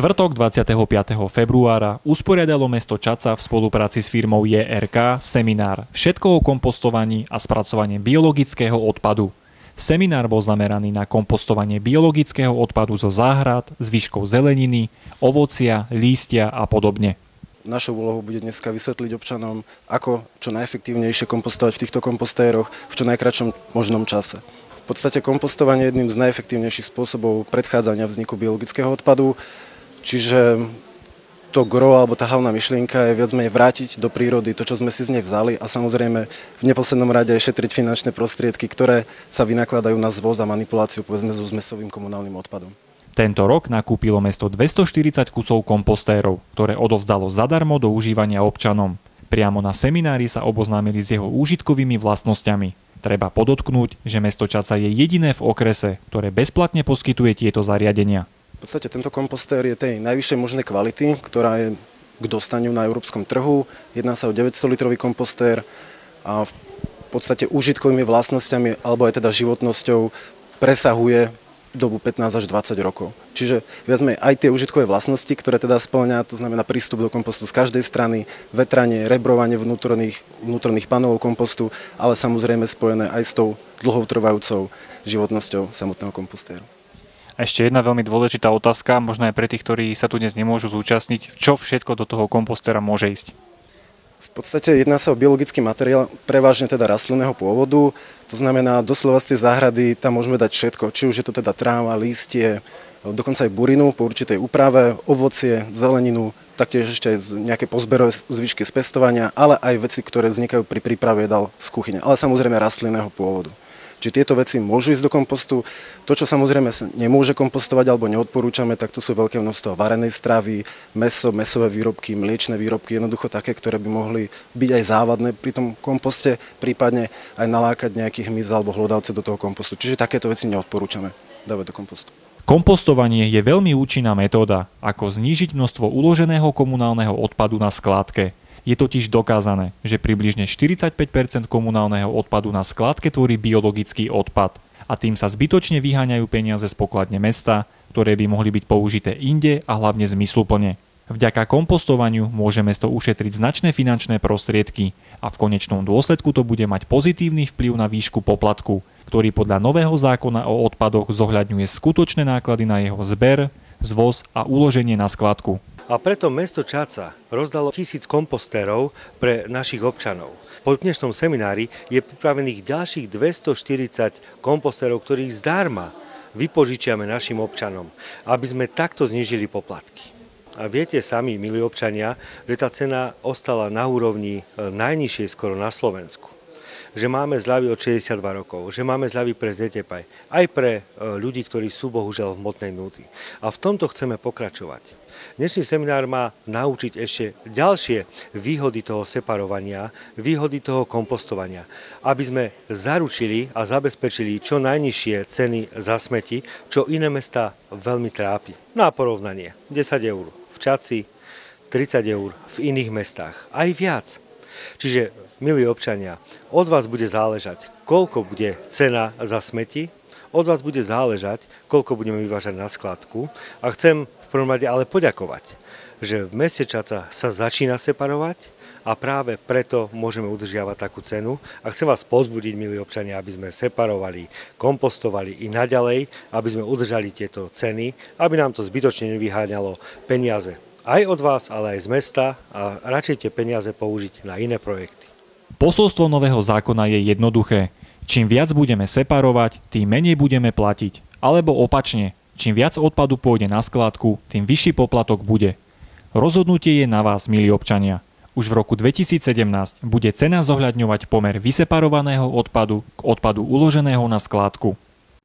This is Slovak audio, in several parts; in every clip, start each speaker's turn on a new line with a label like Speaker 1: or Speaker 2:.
Speaker 1: štvrtok 25. februára usporiadalo mesto Čaca v spolupráci s firmou JRK seminár Všetko o kompostovaní a spracovaní biologického odpadu. Seminár bol zameraný na kompostovanie biologického odpadu zo záhrad, zvyškov zeleniny, ovocia, lístia a podobne.
Speaker 2: Našou úlohou bude dneska vysvetliť občanom, ako čo najefektívnejšie kompostovať v týchto kompostéroch v čo najkratšom možnom čase. V podstate kompostovanie je jedným z najefektívnejších spôsobov predchádzania vzniku biologického odpadu. Čiže to gro alebo tá hlavná myšlienka je viac menej vrátiť do prírody to, čo sme si z nej vzali a samozrejme v neposlednom rade aj šetriť finančné prostriedky, ktoré sa vynakladajú na zvoz a manipuláciu povedzme so zmesovým komunálnym odpadom.
Speaker 1: Tento rok nakúpilo mesto 240 kusov kompostérov, ktoré odovzdalo zadarmo do užívania občanom. Priamo na seminári sa oboznámili s jeho úžitkovými vlastnosťami. Treba podotknúť, že mesto Čaca je jediné v okrese, ktoré bezplatne poskytuje tieto zariadenia.
Speaker 2: V podstate tento kompostér je tej najvyššej možnej kvality, ktorá je k dostaniu na európskom trhu. Jedná sa o 900-litrový kompostér a v podstate úžitkovými vlastnosťami alebo aj teda životnosťou presahuje dobu 15 až 20 rokov. Čiže viac menej aj tie užitkové vlastnosti, ktoré teda spĺňa, to znamená prístup do kompostu z každej strany, vetranie, rebrovanie vnútorných panelov kompostu, ale samozrejme spojené aj s tou dlhotrvajúcou životnosťou samotného kompostéru.
Speaker 1: Ešte jedna veľmi dôležitá otázka, možno aj pre tých, ktorí sa tu dnes nemôžu zúčastniť. Čo všetko do toho kompostera môže ísť?
Speaker 2: V podstate jedná sa o biologický materiál, prevažne teda rastlinného pôvodu. To znamená, doslova z tej záhrady tam môžeme dať všetko. Či už je to teda tráva, lístie, dokonca aj burinu po určitej úprave, ovocie, zeleninu, taktiež ešte aj nejaké pozberové zvyšky z pestovania, ale aj veci, ktoré vznikajú pri príprave jedál z kuchyne, ale samozrejme rastlinného pôvodu. Čiže tieto veci môžu ísť do kompostu. To, čo samozrejme sa nemôže kompostovať alebo neodporúčame, tak to sú veľké množstvo varenej stravy, mäso, mäsové výrobky, mliečne výrobky, jednoducho také, ktoré by mohli byť aj závadné pri tom komposte, prípadne aj nalákať nejaký hmyz alebo hlodavce do toho kompostu. Čiže takéto veci neodporúčame dávať do kompostu. Kompostovanie je veľmi účinná metóda, ako znížiť množstvo uloženého komunálneho odpadu na skládke. Je totiž dokázané, že približne 45% komunálneho odpadu na skládke tvorí biologický odpad a tým sa zbytočne vyháňajú peniaze z pokladne mesta, ktoré by mohli byť použité inde a hlavne zmysluplne. Vďaka kompostovaniu môže mesto ušetriť značné finančné prostriedky a v konečnom dôsledku to bude mať pozitívny vplyv na výšku poplatku, ktorý podľa nového zákona o odpadoch zohľadňuje skutočné náklady na jeho zber, zvoz a uloženie na skladku.
Speaker 3: A preto mesto Čaca rozdalo 1000 kompostérov pre našich občanov. Po dnešnom seminári je pripravených ďalších 240 kompostérov, ktorých zdarma vypožičiame našim občanom, aby sme takto znížili poplatky. A viete sami, milí občania, že tá cena ostala na úrovni najnižšej skoro na Slovensku. Že máme zľavy od 62 rokov, že máme zľavy pre ZTP, aj pre ľudí, ktorí sú bohužiaľ v hmotnej núdzi. A v tomto chceme pokračovať. Dnešný seminár má naučiť ešte ďalšie výhody toho separovania, výhody toho kompostovania, aby sme zaručili a zabezpečili čo najnižšie ceny za smeti, čo iné mestá veľmi trápi. Na porovnanie 10 eur v Čaci, 30 eur v iných mestách, aj viac. Čiže, milí občania, od vás bude záležať, koľko bude cena za smeti, od vás bude záležať, koľko budeme vyvážať na skladku a chcem v prvom rade ale poďakovať, že v meste Čaca sa začína separovať a práve preto môžeme udržiavať takú cenu a chcem vás povzbudiť, milí občania, aby sme separovali, kompostovali i naďalej, aby sme udržali tieto ceny, aby nám to zbytočne nevyháňalo peniaze aj od vás, ale aj z mesta a radšej tie peniaze použiť na iné projekty.
Speaker 1: Posolstvo nového zákona je jednoduché. Čím viac budeme separovať, tým menej budeme platiť. Alebo opačne, čím viac odpadu pôjde na skládku, tým vyšší poplatok bude. Rozhodnutie je na vás, milí občania. Už v roku 2017 bude cena zohľadňovať pomer vyseparovaného odpadu k odpadu uloženého na skládku.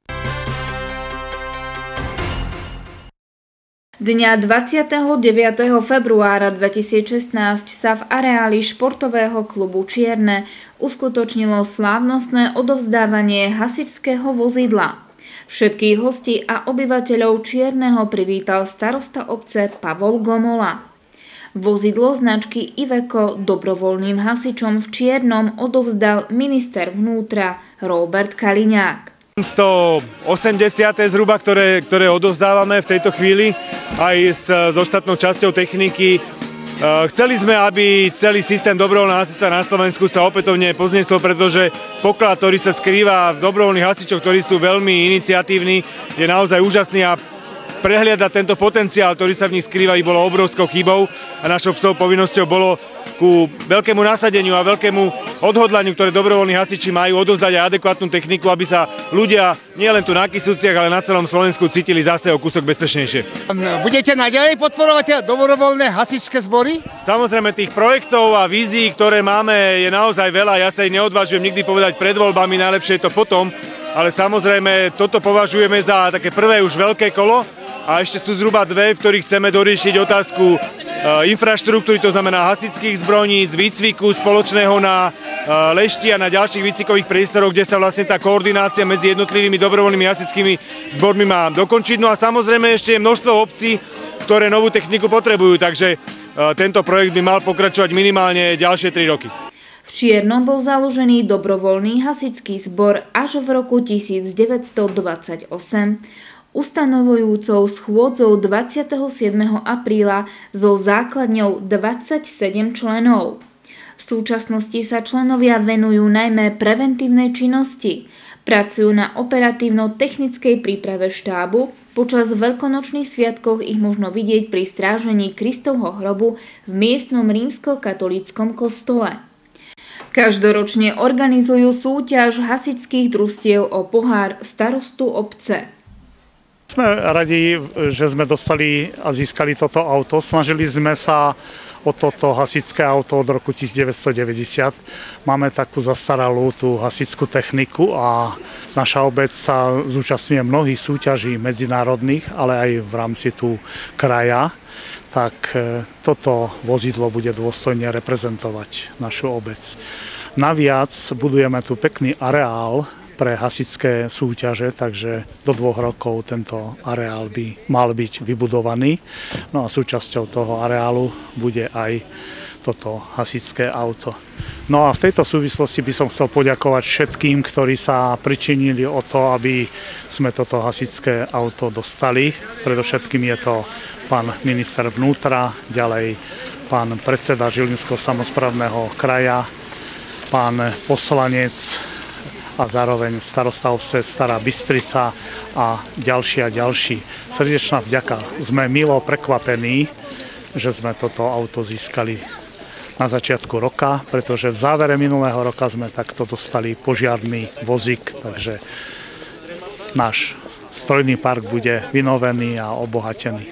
Speaker 4: Dňa 29. februára 2016 sa v areáli športového klubu Čierne uskutočnilo slávnostné odovzdávanie hasičského vozidla. Všetkých hostí a obyvateľov Čierneho privítal starosta obce Pavol Gomola. Vozidlo značky Iveco dobrovoľným hasičom v Čiernom odovzdal minister vnútra Róbert Kaliňák.
Speaker 3: 180. zhruba, ktoré odovzdávame v tejto chvíli aj s ostatnou časťou techniky. Chceli sme, aby celý systém dobrovoľného hasičstva na Slovensku sa opätovne pozniesol, pretože poklad, ktorý sa skrýva v dobrovoľných hasičoch, ktorí sú veľmi iniciatívni, je naozaj úžasný a prehliadať tento potenciál, ktorý sa v nich skrýva, bolo obrovskou chybou a našou povinnosťou bolo ku veľkému nasadeniu a veľkému odhodlaniu, ktoré dobrovoľní hasiči majú, odozdať aj adekvátnu techniku, aby sa ľudia nielen tu na Kysuciach, ale na celom Slovensku cítili zase o kúsok bezpečnejšie.
Speaker 5: Budete naďalej podporovať dobrovoľné hasičské zbory?
Speaker 3: Samozrejme, tých projektov a vízií, ktoré máme, je naozaj veľa. Ja sa ich neodvážujem nikdy povedať pred voľbami, najlepšie je to potom, ale samozrejme toto považujeme za také prvé už veľké kolo. A ešte sú zhruba dve, v ktorých chceme doriešiť otázku infraštruktúry, to znamená hasičských zbrojníc, výcviku spoločného na Lešti a na ďalších výcvikových priestoroch, kde sa vlastne tá koordinácia medzi jednotlivými dobrovoľnými hasičskými zbormi má dokončiť. No a samozrejme ešte je množstvo obcí, ktoré novú techniku potrebujú, takže tento projekt by mal pokračovať minimálne ďalšie 3 roky.
Speaker 4: V Čiernom bol založený dobrovoľný hasičský zbor až v roku 1928. Ustanovujúcou schôdzou 27. apríla so základňou 27 členov. V súčasnosti sa členovia venujú najmä preventívnej činnosti. Pracujú na operatívno-technickej príprave štábu. Počas veľkonočných sviatkov ich možno vidieť pri strážení Kristovho hrobu v miestnom rímskokatolíckom kostole. Každoročne organizujú súťaž hasičských družstiev o pohár starostu obce.
Speaker 6: Sme radi, že sme dostali a získali toto auto. Snažili sme sa o toto hasičské auto od roku 1990. Máme takú zastaralú tú hasičskú techniku a naša obec sa zúčastňuje mnohých súťaží medzinárodných, ale aj v rámci tu kraja. Tak toto vozidlo bude dôstojne reprezentovať našu obec. Naviac budujeme tu pekný areál pre hasičské súťaže, takže do 2 rokov tento areál by mal byť vybudovaný. No a súčasťou toho areálu bude aj toto hasičské auto. No a v tejto súvislosti by som chcel poďakovať všetkým, ktorí sa pričinili o to, aby sme toto hasičské auto dostali. Predovšetkým je to pán minister vnútra, ďalej pán predseda Žilinského samosprávneho kraja, pán poslanec a zároveň starosta obce Stará Bystrica a ďalší. Srdečná vďaka. Sme milo prekvapení, že sme toto auto získali na začiatku roka, pretože v závere minulého roka sme takto dostali požiarny vozík, takže náš strojný park bude vynovený a obohatený.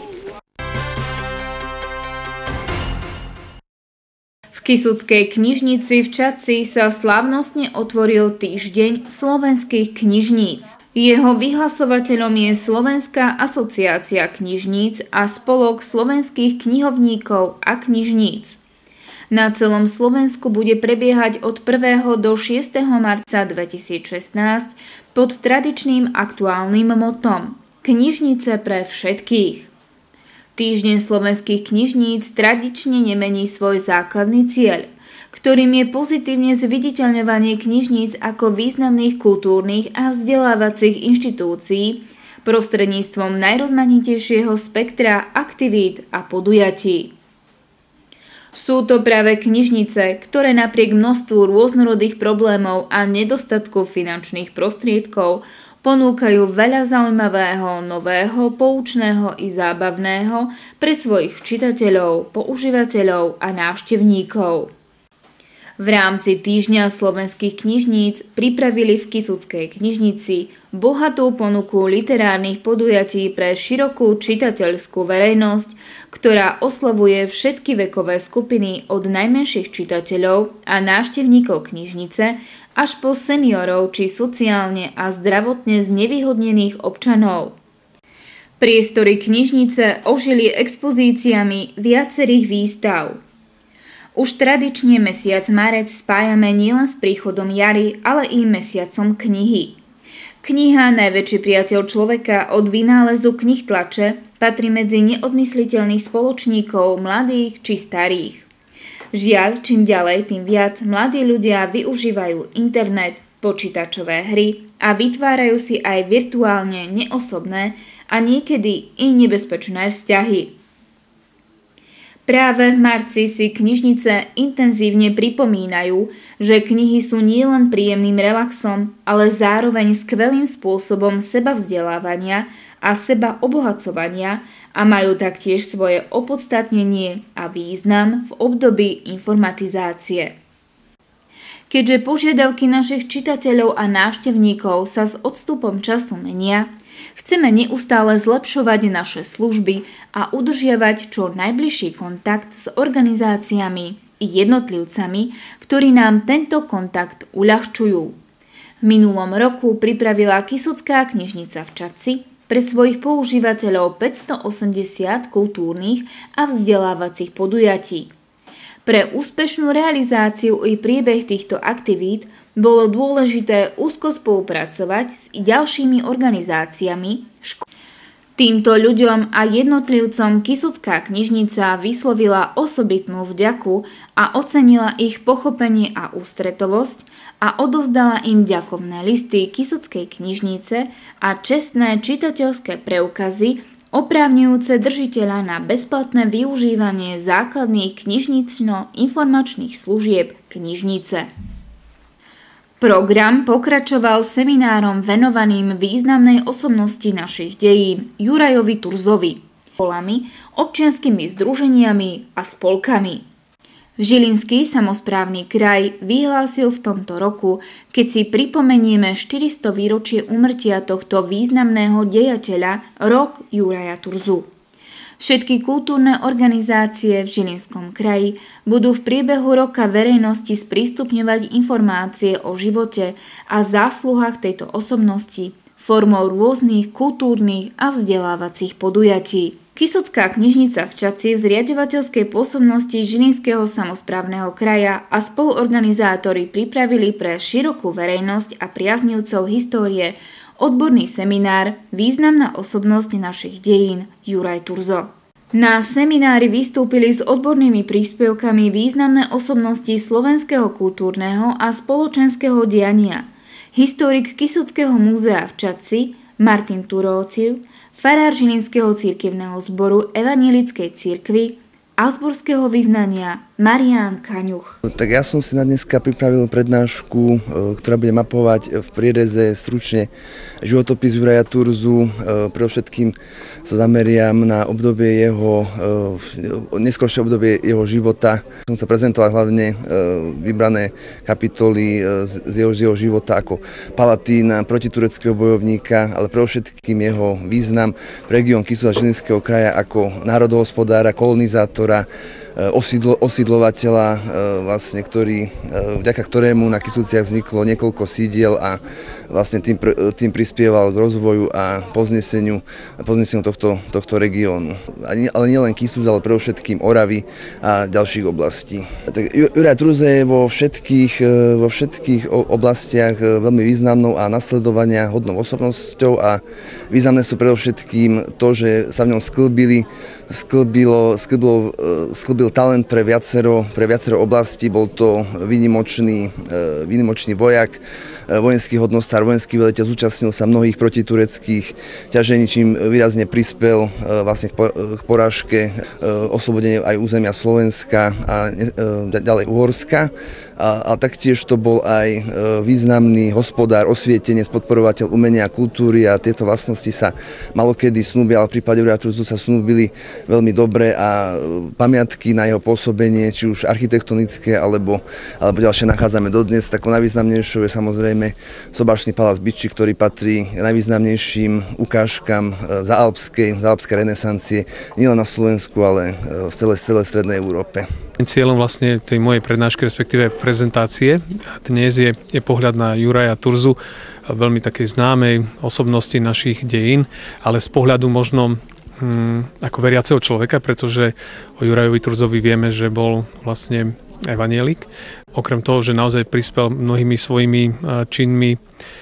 Speaker 4: V Kysuckej knižnici v Čadci sa slávnostne otvoril týždeň slovenských knižníc. Jeho vyhlasovateľom je Slovenská asociácia knižníc a Spolok slovenských knihovníkov a knižníc. Na celom Slovensku bude prebiehať od 1. do 6. marca 2016 pod tradičným aktuálnym motom Knižnice pre všetkých. Týždeň slovenských knižníc tradične nemení svoj základný cieľ, ktorým je pozitívne zviditeľňovanie knižníc ako významných kultúrnych a vzdelávacích inštitúcií prostredníctvom najrozmanitejšieho spektra aktivít a podujatí. Sú to práve knižnice, ktoré napriek množstvu rôznorodých problémov a nedostatku finančných prostriedkov ponúkajú veľa zaujímavého, nového, poučného i zábavného pre svojich čitateľov, používateľov a návštevníkov. V rámci Týždňa slovenských knižníc pripravili v Kysuckej knižnici bohatú ponuku literárnych podujatí pre širokú čitateľskú verejnosť, ktorá oslavuje všetky vekové skupiny od najmenších čitateľov a návštevníkov knižnice až po seniorov či sociálne a zdravotne znevýhodnených občanov. Priestory knižnice ožili expozíciami viacerých výstav. Už tradične mesiac marec spájame nielen s príchodom jary, ale i mesiacom knihy. Kniha, najväčší priateľ človeka od vynálezu knih tlače, patrí medzi neodmysliteľných spoločníkov mladých či starých. Žiaľ, čím ďalej, tým viac mladí ľudia využívajú internet, počítačové hry a vytvárajú si aj virtuálne neosobné a niekedy i nebezpečné vzťahy. Práve v marci si knižnice intenzívne pripomínajú, že knihy sú nielen príjemným relaxom, ale zároveň skvelým spôsobom sebavzdelávania a seba obohacovania a majú taktiež svoje opodstatnenie a význam v období informatizácie. Keďže požiadavky našich čitateľov a návštevníkov sa s odstupom času menia, chceme neustále zlepšovať naše služby a udržiavať čo najbližší kontakt s organizáciami i jednotlivcami, ktorí nám tento kontakt uľahčujú. V minulom roku pripravila Kysucká knižnica v Čadci pre svojich používateľov 580 kultúrnych a vzdelávacích podujatí. Pre úspešnú realizáciu i priebeh týchto aktivít bolo dôležité úzko spolupracovať s ďalšími organizáciami. Týmto ľuďom a jednotlivcom Kysucká knižnica vyslovila osobitnú vďaku a ocenila ich pochopenie a ústretovosť a odovzdala im ďakovné listy Kysuckej knižnice a čestné čitateľské preukazy oprávňujúce držiteľa na bezplatné využívanie základných knižnično-informačných služieb knižnice. Program pokračoval seminárom venovaným významnej osobnosti našich dejín Jurajovi Turzovi, školami, občianskymi združeniami a spolkami. Žilinský samosprávny kraj vyhlásil v tomto roku, keď si pripomenieme 400 výročie úmrtia tohto významného dejateľa, rok Juraja Turzu. Všetky kultúrne organizácie v Žilinskom kraji budú v priebehu roka verejnosti sprístupňovať informácie o živote a zásluhách tejto osobnosti formou rôznych kultúrnych a vzdelávacích podujatí. Kysucká knižnica v Čadci v zriaďovateľskej pôsobnosti Žilinského samosprávneho kraja a spoluorganizátori pripravili pre širokú verejnosť a priaznivcov histórie odborný seminár Významná osobnosť našich dejín Juraj Turzo. Na seminári vystúpili s odbornými príspevkami významné osobnosti slovenského kultúrneho a spoločenského diania. Historik Kysuckého múzea v Čadci Martin Turóciv, farár Žilinského cirkevného zboru Evanjelickej cirkvi Augsburského vyznania Marián Kaňuch.
Speaker 7: Tak ja som si na dneska pripravil prednášku, ktorá bude mapovať v priereze stručne životopis Juraja Turzu. Predovšetkým sa zameriam na obdobie neskôršie obdobie jeho života. Som sa prezentoval hlavne vybrané kapitoly z jeho života ako palatína, protitureckého bojovníka, ale predovšetkým jeho význam pre región Kysuca Žilinského kraja ako národohospodára, kolonizátora, osídlovateľa, vlastne, vďaka ktorému na Kysuciach vzniklo niekoľko sídiel a vlastne tým prispieval k rozvoju a pozneseniu tohto regiónu. Ale nielen Kysuc, ale predovšetkým Oravy a ďalších oblastí. Tak Juraj Turzo je vo všetkých oblastiach veľmi významnou a nasledovania hodnou osobnosťou a významné sú predovšetkým to, že sa v ňom sklbil talent pre viacero oblastí. Bol to výnimočný vojak, vojenský hodnostár, vojenský veliteľ, zúčastnil sa mnohých protitureckých ťažení, čím výrazne prispel vlastne k porážke, oslobodeniu aj územia Slovenska a ďalej Uhorska. A taktiež to bol aj významný hospodár, osvietenec, podporovateľ umenia a kultúry a tieto vlastnosti sa malokedy snúbia, ale v prípade Juraja Turzu sa snúbili veľmi dobre a pamiatky na jeho pôsobenie, či už architektonické alebo ďalšie nachádzame dodnes. Takou najvýznamnejšou je samozrejme Sobašný palác Byči, ktorý patrí k najvýznamnejším ukážkam záalpskej renesancie nielen na Slovensku, ale v celej strednej Európe.
Speaker 8: Cieľom vlastne tej mojej prednášky, respektíve prezentácie dnes je pohľad na Juraja Turzu, veľmi takej známej osobnosti našich dejín, ale z pohľadu možno ako veriaceho človeka, pretože o Jurajovi Turzovi vieme, že bol vlastne evanjelik. Okrem toho, že naozaj prispel mnohými svojimi činmi k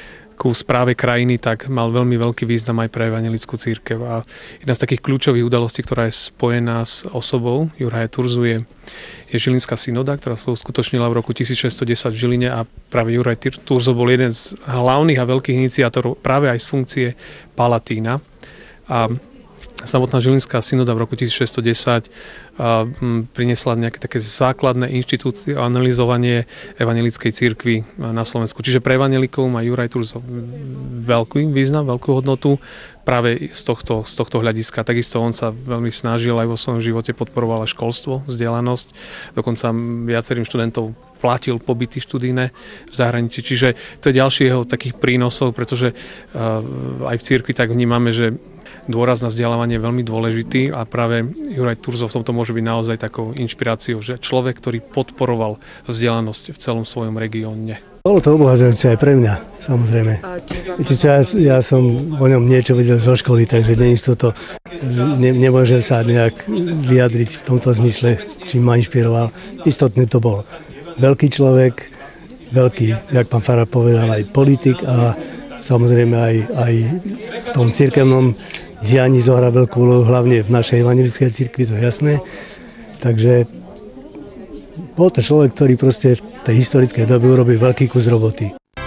Speaker 8: ku správe krajiny, tak mal veľmi veľký význam aj pre evanjelickú cirkev. A jedna z takých kľúčových udalostí, ktorá je spojená s osobou Juraja Turzu, je Žilinská synoda, ktorá sa uskutočnila v roku 1610 v Žiline a práve Juraj Turzo bol jeden z hlavných a veľkých iniciátorov práve aj z funkcie palatína. A samotná Žilinská synoda v roku 1610 priniesla nejaké také základné institucionalizovanie evanjelickej cirkvi na Slovensku. Čiže pre evanjelikov má Juraj Turzo veľký význam, veľkú hodnotu práve z tohto hľadiska. Takisto on sa veľmi snažil aj vo svojom živote, podporoval aj školstvo, vzdelanosť. Dokonca viacerým študentov platil pobyty študijné v zahraničí. Čiže to je ďalší jeho takých prínosov, pretože aj v cirkvi tak vnímame, že dôraz na vzdelávanie je veľmi dôležitý a práve Juraj Turzo v tomto môže byť naozaj takou inšpiráciou, že človek, ktorý podporoval vzdelanosť v celom svojom regióne.
Speaker 9: Bolo to obohacujúce aj pre mňa, samozrejme. Ja som o ňom niečo vedel zo školy, takže nemôžem sa nejak vyjadriť v tomto zmysle, čím ma inšpiroval. Istotne to bol veľký človek, veľký, jak pán farár povedal, aj politik a samozrejme aj v tom cirkevnom dianí zohrá veľkú úlohu, hlavne v našej evanjelickej cirkvi, to je jasné. Takže bol to človek, ktorý proste v tej historickej dobe urobil veľký kus roboty.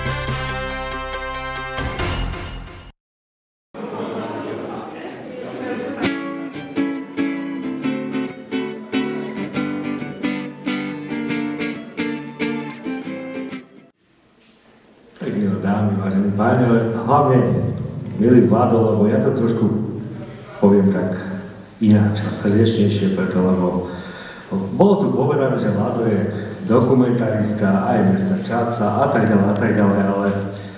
Speaker 3: Milé dámy, vážení páni, ale hlavne milý Vlado, lebo ja to trošku poviem tak ináč a srdečnejšie, preto lebo bolo tu povedané, že Vlado je dokumentarista aj mesta Čadca a tak ďalej, ale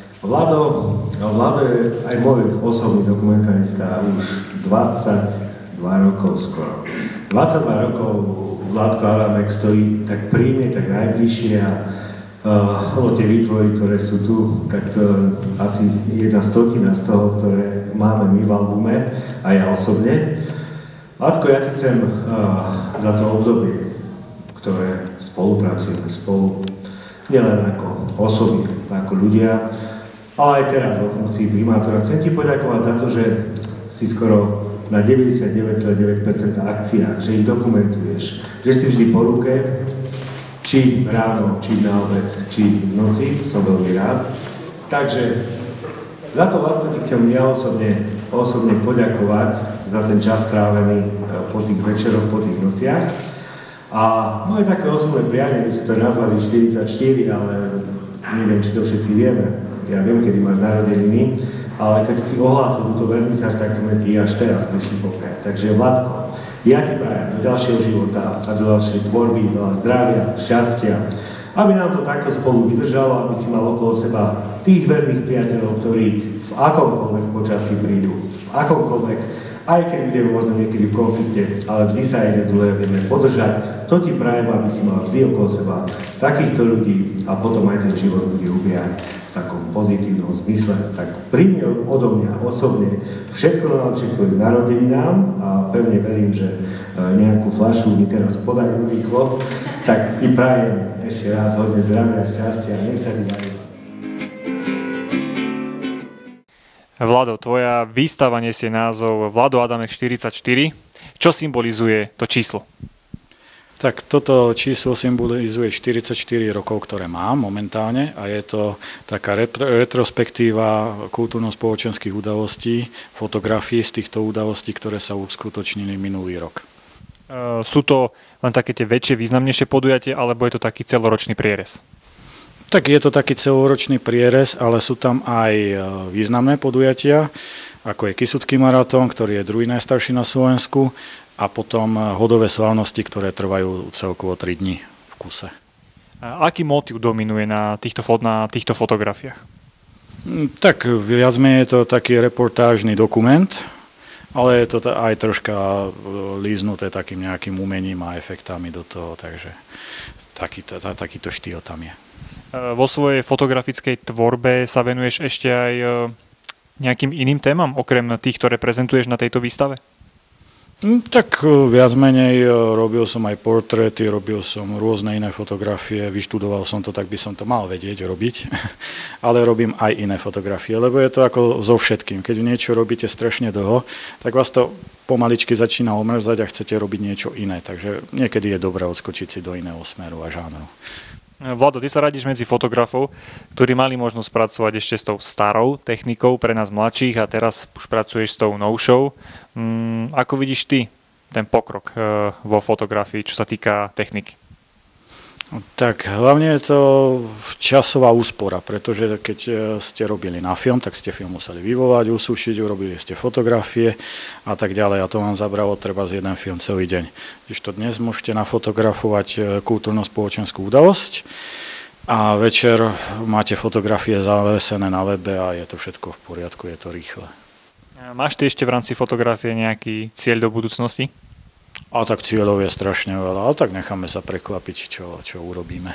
Speaker 3: Vlado je aj môj osobný dokumentarista už 22 rokov skoro. 22 rokov Vládko Adamek stojí tak pri mne, tak najbližšie a tie výtvory, ktoré sú tu, tak to asi 1/100 z toho, ktoré máme my v albume a ja osobne. Vládko, ja ti chcem za to obdobie, ktoré spolupracujeme spolu, nielen ako osoby, ako ľudia, ale aj teraz vo funkcii primátora. Chcem ti poďakovať za to, že si skoro na 99,9% akciách, že ich dokumentuješ, že si vždy po ruke, či ráno, či na obed, či v noci, som veľmi rád. Takže za to, Vládko, ti chcem ja osobne poďakovať za ten čas strávený po tých večeroch, po tých nociach. A moje také osobné prianie, my si to nazvali 44, ale neviem, či to všetci vieme. Ja viem, kedy máš narodeniny, ale keď si ohlásil túto vernisáž, tak sme ti až teraz prišli popriať. Takže Vládko, ja ti prajem do ďalšieho života a do ďalšej tvorby, veľa zdravia, šťastia, aby nám to takto spolu vydržalo, aby si mal okolo seba tých verných priateľov, ktorí v akomkoľvek počasí prídu, v akomkoľvek, aj keď budeme možno niekedy v konflikte, ale vždy sa jedné druhé vieme podržať. To ti prajem, aby si mal vždy okolo seba takýchto ľudí a potom aj ten život bude ubiehať v takom pozitívnom zmysle. Tak príjmi odo mňa osobne všetko najlepšie k tvojim narodeninám a pevne verím, že nejakú fľašu mi teraz podajú rýchlo. Tak ti prajem ešte raz hodne zdravia a šťastia. Nech sa ti darí.
Speaker 1: Vlado, tvoja výstava nesie názov Vlado Adamek 44. Čo symbolizuje to číslo?
Speaker 10: Tak toto číslo symbolizuje 44 rokov, ktoré mám momentálne a je to taká retrospektíva kultúrno-spoločenských udalostí, fotografií z týchto udalostí, ktoré sa uskutočnili minulý rok.
Speaker 1: Sú to len také tie väčšie, významnejšie podujatie, alebo je to taký celoročný prierez?
Speaker 10: Tak je to taký celoročný prierez, ale sú tam aj významné podujatia, ako je Kysucký maratón, ktorý je druhý najstarší na Slovensku, a potom hodové slávnosti, ktoré trvajú celkovo 3 dni v kuse.
Speaker 1: A aký motív dominuje na týchto fotografiách?
Speaker 10: Tak viac menej je to taký reportážny dokument, ale je to aj troška líznuté takým nejakým umením a efektami do toho, takže takýto štýl tam je.
Speaker 1: Vo svojej fotografickej tvorbe sa venuješ ešte aj nejakým iným témam, okrem tých, ktoré prezentuješ na tejto výstave?
Speaker 10: Tak viac menej robil som aj portréty, robil som rôzne iné fotografie, vyštudoval som to, tak by som to mal vedieť robiť, ale robím aj iné fotografie, lebo je to ako so všetkým. Keď niečo robíte strašne dlho, tak vás to pomaličky začína omrzať a chcete robiť niečo iné, takže niekedy je dobré odskočiť si do iného smeru a žánru.
Speaker 1: Vlado, ty sa radíš medzi fotografov, ktorí mali možnosť pracovať ešte s tou starou technikou pre nás mladších a teraz už pracuješ s tou novšou. Ako vidíš ty ten pokrok vo fotografii, čo sa týka techniky?
Speaker 10: Tak hlavne je to časová úspora, pretože keď ste robili na film, tak ste film museli vyvolať, usúšiť, urobili ste fotografie a tak ďalej a to vám zabralo treba z jeden film celý deň. Kdežto dnes môžete nafotografovať kultúrno-spoločenskú udalosť a večer máte fotografie zavesené na webe a je to všetko v poriadku, je to rýchle.
Speaker 1: Máš ty ešte v rámci fotografie nejaký cieľ do budúcnosti?
Speaker 10: A tak cieľov je strašne veľa, ale tak necháme sa prekvapiť, čo urobíme.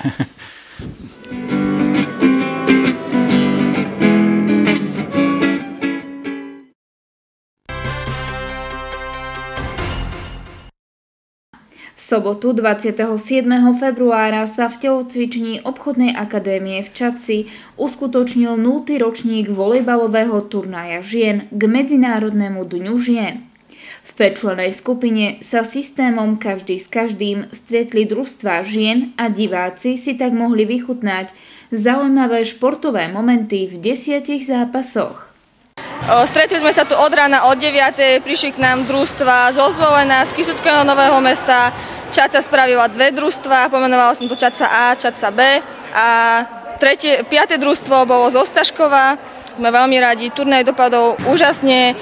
Speaker 4: V sobotu 27. februára sa v telocvični obchodnej akadémie v Čadci uskutočnil 0. ročník volejbalového turnaja žien k Medzinárodnému dňu žien. V päťčlennej skupine sa systémom každý s každým stretli družstvá žien a diváci si tak mohli vychutnať zaujímavé športové momenty v 10 zápasoch.
Speaker 11: Stretli sme sa tu od rána od 9. Prišli k nám družstva zo Zvolena, z Kysuckého Nového Mesta. Čadca spravila 2 družstva, pomenovala som to Čadca A, Čadca B a 5. družstvo bolo z Ostaškova. Sme veľmi radi, turnaj dopadol úžasne.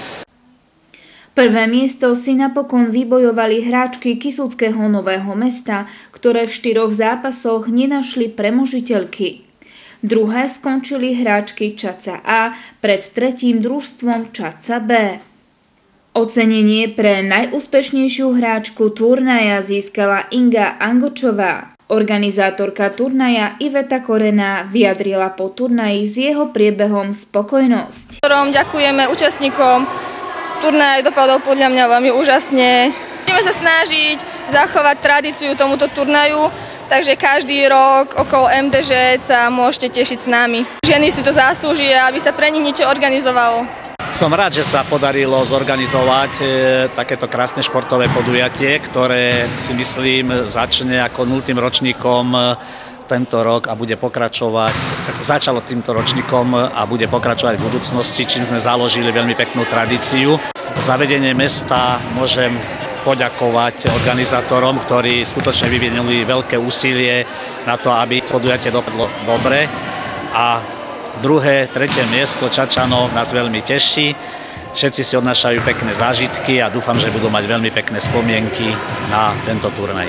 Speaker 4: Prvé miesto si napokon vybojovali hráčky Kysuckého Nového Mesta, ktoré v 4 zápasoch nenašli premožiteľky. Druhé skončili hráčky Čadca A pred 3. družstvom Čadca B. Ocenenie pre najúspešnejšiu hráčku turnaja získala Inga Angočová. Organizátorka turnaja Iveta Korená vyjadrila po turnaji s jeho priebehom spokojnosť.
Speaker 11: Ďakujeme účastníkom. Turnaj dopadol podľa mňa veľmi úžasne. Budeme sa snažiť zachovať tradíciu tomuto turnaju, takže každý rok okolo MDŽ sa môžete tešiť s nami. Ženy si to zaslúžia, aby sa pre nich niečo organizovalo.
Speaker 12: Som rád, že sa podarilo zorganizovať takéto krásne športové podujatie, ktoré si myslím začne ako 0. ročníkom tento rok a bude pokračovať, začalo týmto ročníkom a bude pokračovať v budúcnosti, čím sme založili veľmi peknú tradíciu. Za vedenie mesta môžem poďakovať organizátorom, ktorí skutočne vyvinuli veľké úsilie na to, aby podujatie dopadlo dobre. A 2., 3. miesto Čadčanov nás veľmi teší. Všetci si odnášajú pekné zážitky a dúfam, že budú mať veľmi pekné spomienky na tento turnaj.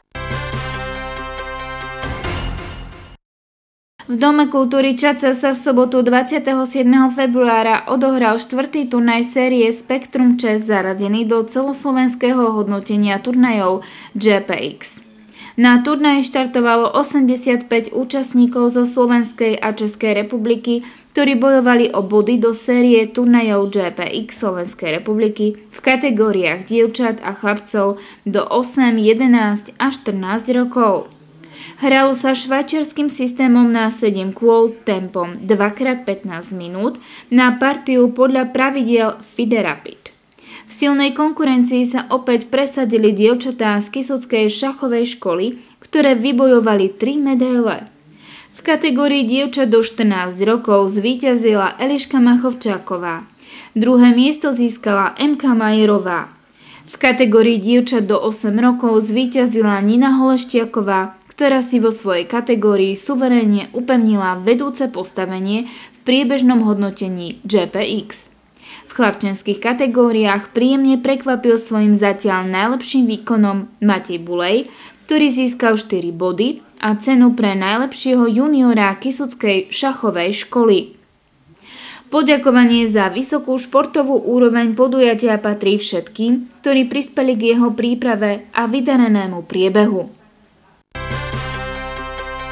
Speaker 4: V Dome kultúry Čadca sa v sobotu 27. februára odohral 4. turnaj série Spektrum Chess zaradený do celoslovenského hodnotenia turnajov GPX. Na turnaji štartovalo 85 účastníkov zo Slovenskej a Českej republiky, ktorí bojovali o body do série turnajov GPX Slovenskej republiky v kategóriách dievčat a chlapcov do 8, 11 a 14 rokov. Hralo sa švajčiarskym systémom na 7 kôl tempom 2x15 minút na partiu podľa pravidiel FIDE Rapid. V silnej konkurencii sa opäť presadili dievčatá z Kysuckej šachovej školy, ktoré vybojovali 3 medaile. V kategórii dievčat do 14 rokov zvíťazila Eliška Machovčáková. Druhé miesto získala MK Majerová. V kategórii dievčat do 8 rokov zvíťazila Nina Holeštiaková, ktorá si vo svojej kategórii suverénne upevnila vedúce postavenie v priebežnom hodnotení GPX. V chlapčenských kategóriách príjemne prekvapil svojim zatiaľ najlepším výkonom Matej Bulej, ktorý získal 4 body a cenu pre najlepšieho juniora Kysuckej šachovej školy. Poďakovanie za vysokú športovú úroveň podujatia patrí všetkým, ktorí prispeli k jeho príprave a vydarenému priebehu.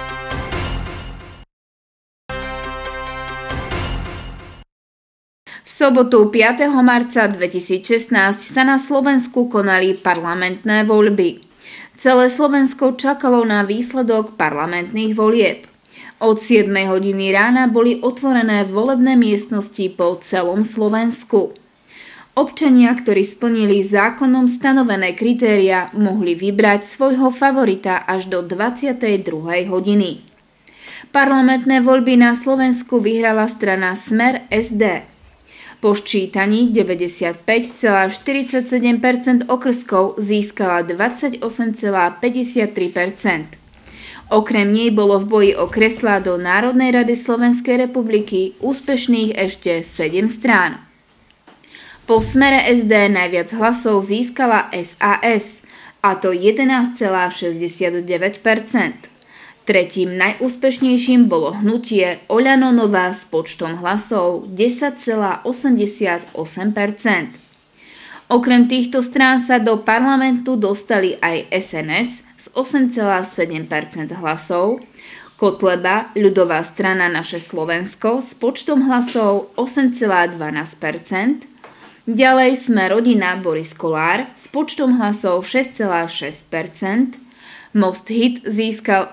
Speaker 4: V sobotu 5. marca 2016 sa na Slovensku konali parlamentné voľby. Celé Slovensko čakalo na výsledok parlamentných volieb. Od 7 hodiny rána boli otvorené volebné miestnosti po celom Slovensku. Občania, ktorí splnili zákonom stanovené kritéria, mohli vybrať svojho favorita až do 22. hodiny. Parlamentné voľby na Slovensku vyhrala strana Smer SD. Po ščítaní 95,47% okrskov získala 28,53%. Okrem nej bolo v boji o kreslá do Národnej rady Slovenskej republiky úspešných ešte 7 strán. Po Smere SD najviac hlasov získala SAS, a to 11,69%. Tretím najúspešnejším bolo hnutie Oľano Nová s počtom hlasov 10,88%. Okrem týchto strán sa do parlamentu dostali aj SNS s 8,7% hlasov, Kotleba, ľudová strana Naše Slovensko s počtom hlasov 8,12%, ďalej Sme rodina Boris Kollár s počtom hlasov 6,6%, Most Hit získal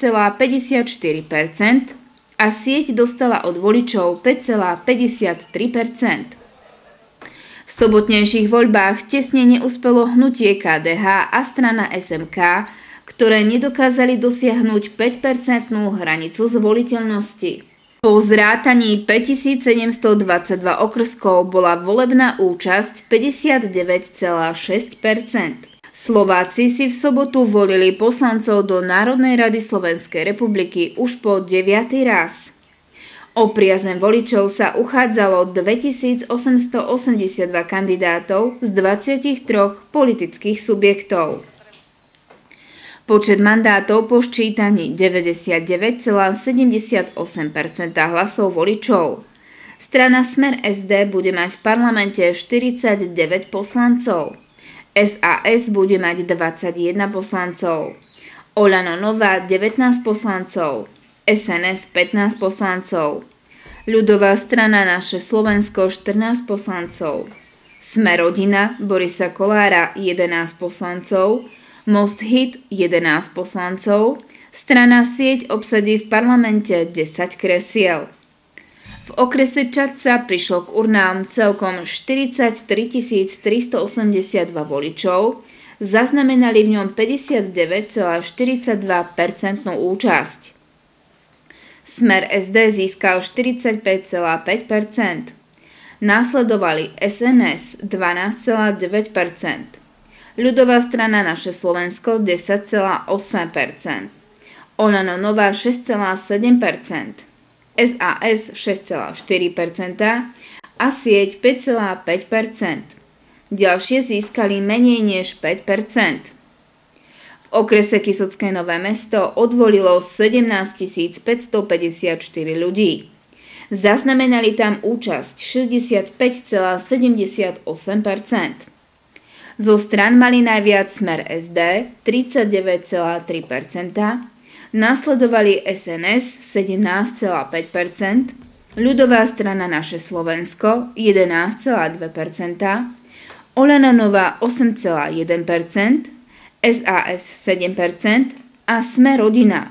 Speaker 4: 6,54% a sieť dostala od voličov 5,53%. V sobotnejších voľbách tesne neúspelo hnutie KDH a strana SMK, ktoré nedokázali dosiahnuť 5% hranicu zvoliteľnosti. Po zrátaní 5722 okrskov bola volebná účasť 59,6%. Slováci si v sobotu volili poslancov do Národnej rady Slovenskej republiky už po 9. raz. O priazeň voličov sa uchádzalo 2882 kandidátov z 23 politických subjektov. Počet mandátov po ščítaní 99,78% hlasov voličov. Strana Smer SD bude mať v parlamente 49 poslancov. SAS bude mať 21 poslancov. Oľano Nová 19 poslancov. SNS 15 poslancov. Ľudová strana Naše Slovensko 14 poslancov. Sme rodina Borisa Kollára 11 poslancov. Most Hit 11 poslancov. Strana Sieť obsadí v parlamente 10 kresiel. V okrese Čadca prišlo k urnám celkom 43 382 voličov, zaznamenali v ňom 59,42% účasť. Smer SD získal 45,5%. Následovali SNS 12,9%. Ľudová strana Naše Slovensko 10,8%. Oľano Nová 6,7%. SAS 6,4% a sieť 5,5%. Ďalšie získali menej než 5%. V okrese Kysucké Nové Mesto odvolilo 17 554 ľudí. Zaznamenali tam účasť 65,78%. Zo strán mali najviac Smer SD 39,3%, nasledovali SNS 17,5%, ľudová strana Naše Slovensko 11,2%, Oľano Nová 8,1%, SAS 7% a Sme rodina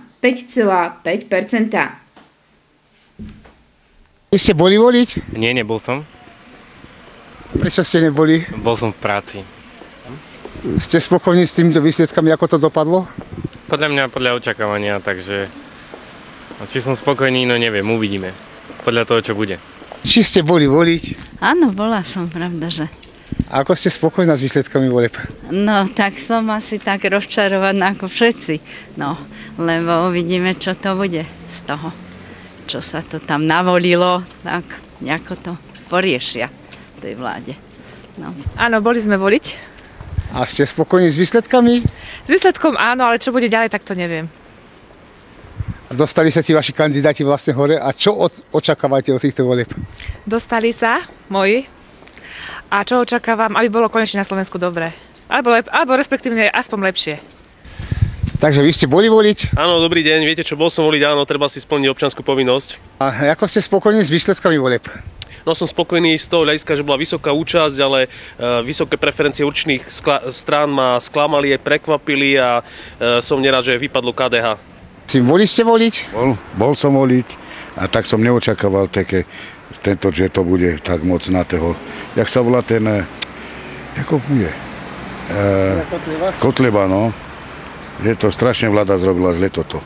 Speaker 4: 5,5%.
Speaker 5: Vy ste boli voliť?
Speaker 13: Nie, nebol som.
Speaker 5: Prečo ste neboli?
Speaker 13: Bol som v práci.
Speaker 5: Ste spokojní s týmito výsledkami, ako to dopadlo?
Speaker 13: Podľa mňa, podľa očakávania, takže či som spokojný, no neviem, uvidíme. Podľa toho, čo bude.
Speaker 5: Či ste boli voliť?
Speaker 14: Áno, bola som, pravda, že.
Speaker 5: A ako ste spokojná s výsledkami volieb?
Speaker 14: No, tak som asi tak rozčarovaná ako všetci. No, lebo uvidíme, čo to bude z toho. Čo sa to tam navolilo, tak nejako to poriešia tej vláde. No.
Speaker 15: Áno, boli sme voliť.
Speaker 5: A ste spokojní s výsledkami?
Speaker 15: S výsledkom áno, ale čo bude ďalej, tak to neviem.
Speaker 5: Dostali sa tí vaši kandidáti vlastne hore a čo očakávate od týchto volieb?
Speaker 15: Dostali sa moji a čo očakávam, aby bolo konečne na Slovensku dobré. Alebo respektívne aspoň lepšie.
Speaker 5: Takže vy ste boli voliť?
Speaker 16: Áno, dobrý deň. Viete čo, bol som voliť, áno, treba si splniť občiansku povinnosť.
Speaker 5: A ako ste spokojní s výsledkami volieb?
Speaker 16: No som spokojný z toho hľadiska, že bola vysoká účasť, ale vysoké preferencie určitých strán ma sklamali, prekvapili a som nerád, že vypadlo KDH.
Speaker 5: Boli ste voliť?
Speaker 17: Bol som voliť a tak som neočakával že to bude tak moc na toho. Jak sa volá ten, ako bude? Kotleba, no. Že to strašne vláda zrobila zle toto.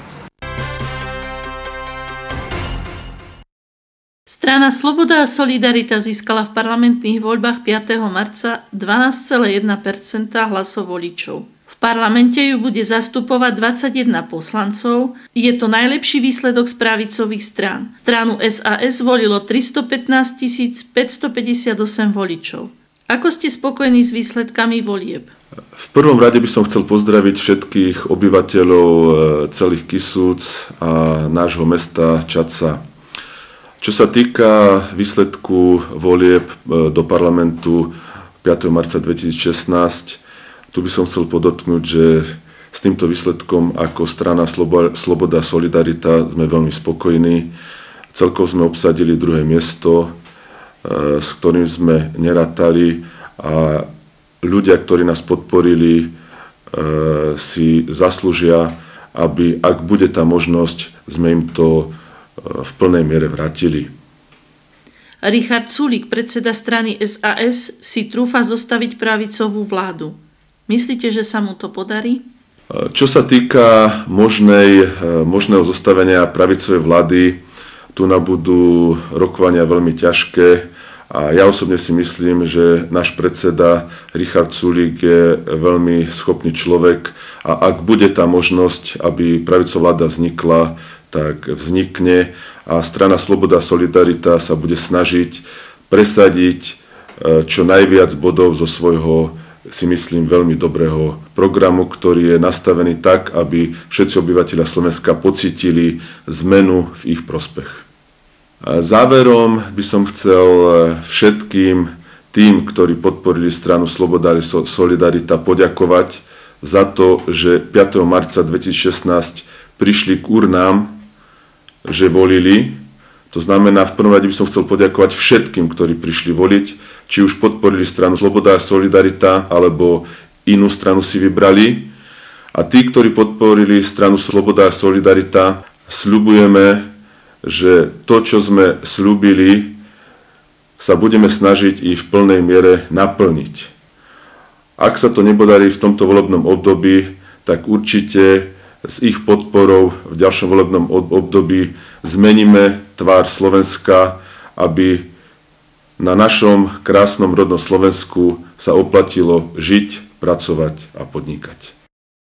Speaker 18: Strana Sloboda a Solidarita získala v parlamentných voľbách 5. marca 12,1% hlasov voličov. V parlamente ju bude zastupovať 21 poslancov. Je to najlepší výsledok z pravicových strán. Stranu SAS volilo 315 558 voličov. Ako ste spokojní s výsledkami volieb?
Speaker 19: V prvom rade by som chcel pozdraviť všetkých obyvateľov celých Kisúc a nášho mesta Čadca. Čo sa týka výsledku volieb do parlamentu 5. marca 2016, tu by som chcel podotknúť, že s týmto výsledkom ako strana Sloboda a Solidarita sme veľmi spokojní. Celkovo sme obsadili 2. miesto, s ktorým sme nerátali a ľudia, ktorí nás podporili, si zaslúžia, aby, ak bude tá možnosť, sme im to v plnej miere vrátili.
Speaker 18: Richard Sulík, predseda strany SAS, si trúfa zostaviť pravicovú vládu. Myslíte, že sa mu to podarí?
Speaker 19: Čo sa týka možného zostavenia pravicovej vlády, tu budú rokovania veľmi ťažké a ja osobne si myslím, že náš predseda Richard Sulík je veľmi schopný človek a ak bude tá možnosť, aby pravicová vláda vznikla, tak vznikne a strana Sloboda a Solidarita sa bude snažiť presadiť čo najviac bodov zo svojho, si myslím, veľmi dobrého programu, ktorý je nastavený tak, aby všetci obyvatelia Slovenska pocítili zmenu v ich prospech. Záverom by som chcel všetkým tým, ktorí podporili stranu Sloboda a Solidarita, poďakovať za to, že 5. marca 2016 prišli k urnám, že volili. To znamená, v prvom rade by som chcel poďakovať všetkým, ktorí prišli voliť, či už podporili stranu Sloboda a Solidarita, alebo inú stranu si vybrali. A tí, ktorí podporili stranu Sloboda a Solidarita, sľubujeme, že to, čo sme sľúbili, sa budeme snažiť i v plnej miere naplniť. Ak sa to nepodarí v tomto volebnom období, tak určite s ich podporou v ďalšom volebnom období zmeníme tvár Slovenska, aby na našom krásnom rodnom Slovensku sa oplatilo žiť, pracovať a podnikať.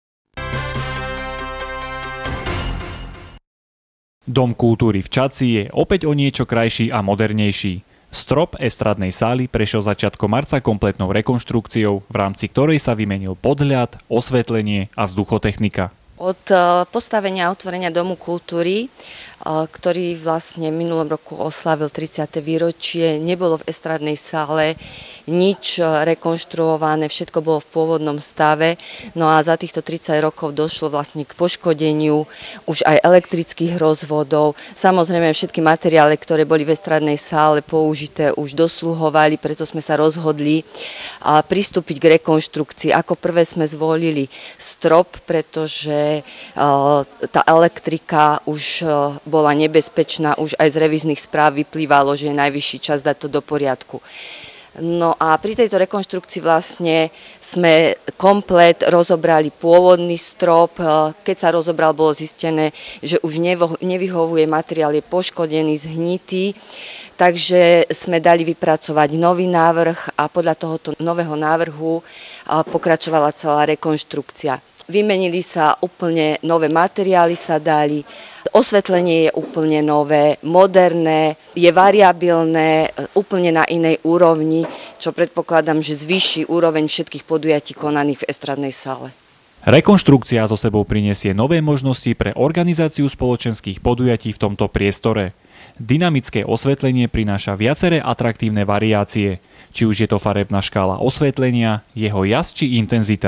Speaker 1: Dom kultúry v Čadci je opäť o niečo krajší a modernejší. Strop estradnej sály prešiel začiatkom marca kompletnou rekonštrukciou, v rámci ktorej sa vymenil podhľad, osvetlenie a vzduchotechnika.
Speaker 20: Od postavenia a otvorenia Domu kultúry, ktorý vlastne v minulom roku oslavil 30. výročie, nebolo v estradnej sále nič rekonštruované, všetko bolo v pôvodnom stave. No a za týchto 30 rokov došlo vlastne k poškodeniu už aj elektrických rozvodov. Samozrejme všetky materiály, ktoré boli v estradnej sále použité, už dosluhovali, preto sme sa rozhodli pristúpiť k rekonštrukcii. Ako prvé sme zvolili strop, pretože tá elektrika už bola nebezpečná, už aj z revíznych správ vyplývalo, že je najvyšší čas dať to do poriadku. No a pri tejto rekonštrukcii vlastne sme komplet rozobrali pôvodný strop. Keď sa rozobral, bolo zistené, že už nevyhovuje, materiál je poškodený, zhnitý. Takže sme dali vypracovať nový návrh a podľa tohoto nového návrhu pokračovala celá rekonštrukcia. Vymenili sa úplne nové materiály, sa dali, osvetlenie je úplne nové, moderné, je variabilné, úplne na inej úrovni, čo predpokladám, že zvýši úroveň všetkých podujatí konaných v estradnej sále.
Speaker 1: Rekonštrukcia so sebou prinesie nové možnosti pre organizáciu spoločenských podujatí v tomto priestore. Dynamické osvetlenie prináša viaceré atraktívne variácie, či už je to farebná škála osvetlenia, jeho jas či intenzita.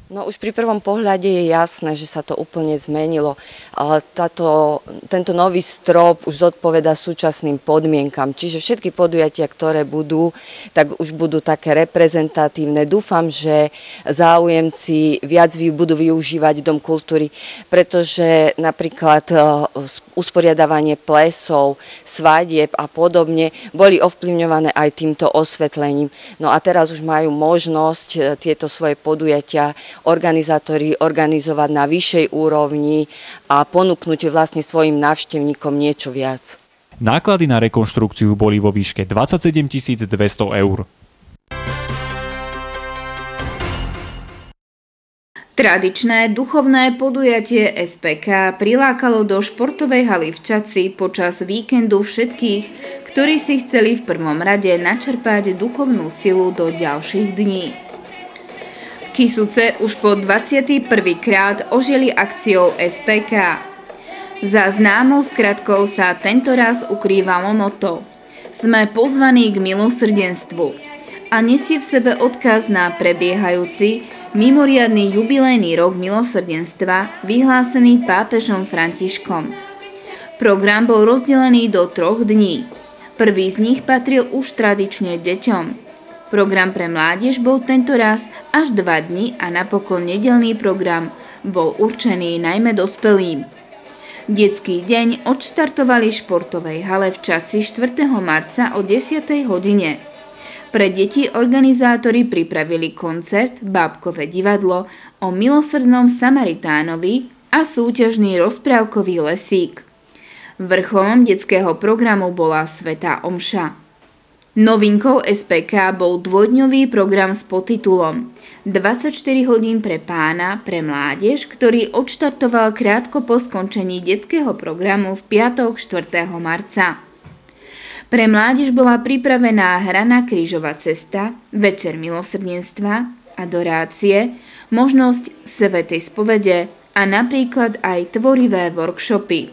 Speaker 20: No už pri prvom pohľade je jasné, že sa to úplne zmenilo. Tento nový strop už zodpovedá súčasným podmienkam, čiže všetky podujatia, ktoré budú, tak už budú také reprezentatívne. Dúfam, že záujemci viac budú využívať Dom kultúry, pretože napríklad usporiadavanie plesov, svadieb a podobne boli ovplyvňované aj týmto osvetlením. No a teraz už majú možnosť tieto svoje podujatia organizátori organizovať na vyššej úrovni a ponúknuť vlastne svojim návštevníkom niečo viac.
Speaker 1: Náklady na rekonštrukciu boli vo výške 27 200 eur.
Speaker 4: Tradičné duchovné podujatie SPK prilákalo do športovej haly v Čadci počas víkendu všetkých, ktorí si chceli v prvom rade načerpať duchovnú silu do ďalších dní. Kysuce už po 21. krát ožili akciou SPK. Za známou skratkou sa tento raz ukrývalo motto: Sme pozvaní k milosrdenstvu, a nesie v sebe odkaz na prebiehajúci mimoriadny jubilejný rok milosrdenstva vyhlásený pápežom Františkom. Program bol rozdelený do 3 dní. Prvý z nich patril už tradične deťom. Program pre mládež bol tento raz až 2 dni a napokon nedeľný program bol určený najmä dospelým. Detský deň odštartovali v športovej hale v Čadci 4. marca o 10. hodine. Pre deti organizátori pripravili koncert Bábkové divadlo o milosrdnom Samaritánovi a súťažný rozprávkový lesík. Vrcholom detského programu bola svätá omša. Novinkou SPK bol dvojdňový program s podtitulom 24 hodín pre pána, pre mládež, ktorý odštartoval krátko po skončení detského programu v piatok 4. marca. Pre mládež bola pripravená hraná krížová cesta, večer milosrdenstva, adorácie, možnosť svätej spovede a napríklad aj tvorivé workshopy.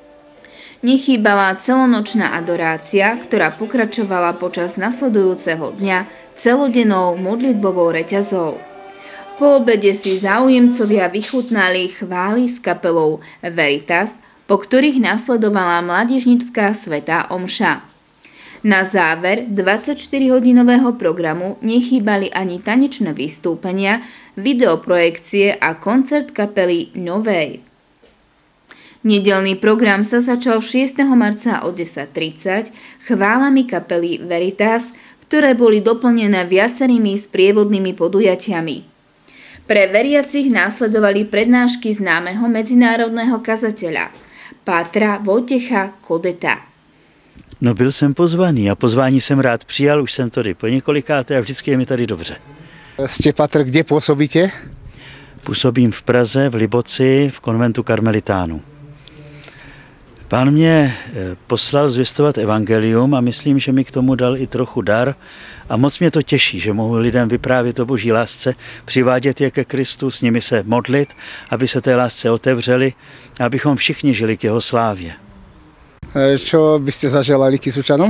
Speaker 4: Nechýbala celonočná adorácia, ktorá pokračovala počas nasledujúceho dňa celodennou modlitbovou reťazou. Po obede si záujemcovia vychutnali chvály s kapelou Veritas, po ktorých nasledovala mládežnícka svätá omša. Na záver 24-hodinového programu nechýbali ani tanečné vystúpenia, videoprojekcie a koncert kapely Novej. Nedeľný program sa začal 6. marca o 10:30 chválami kapely Veritas, ktoré boli doplnené viacerými sprievodnými podujatiami. Pre veriacich následovali prednášky známeho medzinárodného kazateľa Pátra Vojtecha Kodeta.
Speaker 21: No, byl jsem pozvaný a pozvání jsem rád přijal, už jsem tady po několikáté a vždycky je mi tady dobře.
Speaker 5: Ste Patr, kde pôsobíte?
Speaker 21: Působím v Praze, v Liboci, v konventu karmelitánů. Pán mě poslal zvěstovat evangelium a myslím, že mi k tomu dal i trochu dar a moc mě to těší, že mohu lidem vyprávět o boží lásce, přivádět je ke Kristu, s nimi se modlit, aby se té lásce otevřeli a abychom všichni žili k jeho slávě.
Speaker 5: Čo by ste zaželali Kysučanom?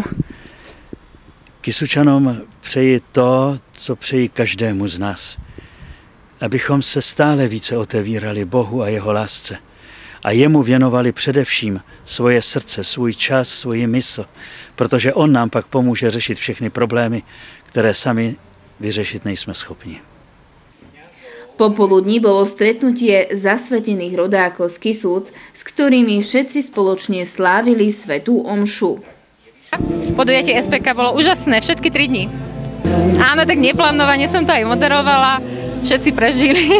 Speaker 21: Kysučanom přeji to, co přeji každému z nás. Abychom se stále více otevírali Bohu a jeho lásce. A jemu věnovali především svoje srdce, svůj čas, svoji mysl, protože on nám pak pomůže řešit všechny problémy, které sami vyřešit nejsme schopni.
Speaker 4: Popoludní bolo stretnutie zasvetených rodákov z Kisúc, s ktorými všetci spoločne slávili svätú omšu.
Speaker 22: Podujatie SPK bolo úžasné, všetky 3 dni. Áno, tak neplánovane som to aj moderovala, všetci prežili.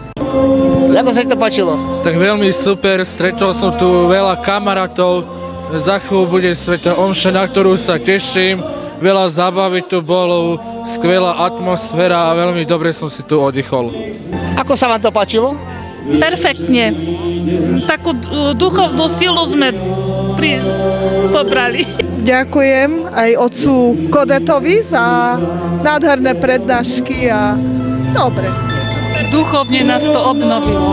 Speaker 23: Ako sa ti to páčilo?
Speaker 24: Tak veľmi super, stretol som tu veľa kamarátov, za chvíľu bude svätá omša, na ktorú sa teším, veľa zábavy tu bolo, skvelá atmosféra a veľmi dobre som si tu oddychol.
Speaker 23: Ako sa vám to páčilo?
Speaker 25: Perfektne. Takú duchovnú silu sme pobrali.
Speaker 26: Ďakujem aj otcu Kodetovi za nádherné prednášky a dobre.
Speaker 25: Duchovne nás to obnovilo.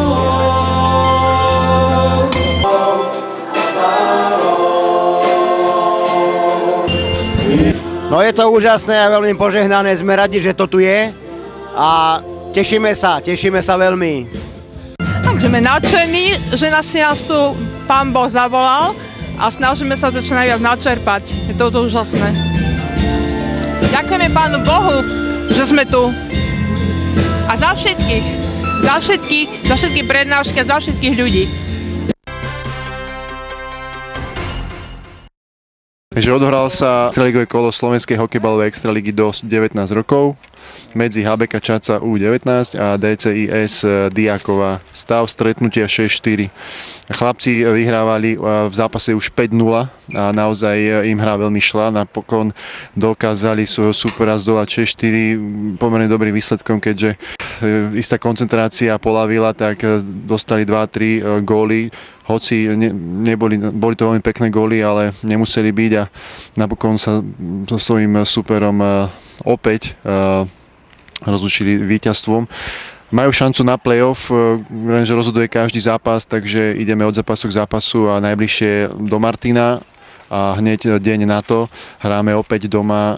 Speaker 23: No je to úžasné a veľmi požehnané, sme radi, že to tu je a Tešíme sa veľmi.
Speaker 2: Tak sme nadšení, že nás tu Pán Boh zavolal a snažíme sa to čo najviac načerpať. Je to úžasné. Ďakujeme Pánu Bohu, že sme tu. A za všetky prednášky a za všetkých ľudí.
Speaker 3: Takže odohral sa extraligové kolo Slovenskej hokejbalovej extraligy do 19 rokov medzi HBK Čaca U19 a DCIS Diakova. Stav stretnutia 6-4. Chlapci vyhrávali v zápase už 5-0 a naozaj im hra veľmi šla. Napokon dokázali svojho supera zdolať 6-4 pomerne dobrým výsledkom, keďže istá koncentrácia polavila, tak dostali 2-3 góly. Hoci boli to veľmi pekné góly, ale nemuseli byť a napokon sa so svojím superom opäť rozlúčili víťazstvom. Majú šancu na play-off, že rozhoduje každý zápas, takže ideme od zápasu k zápasu a najbližšie do Martina a hneď deň na to hráme opäť doma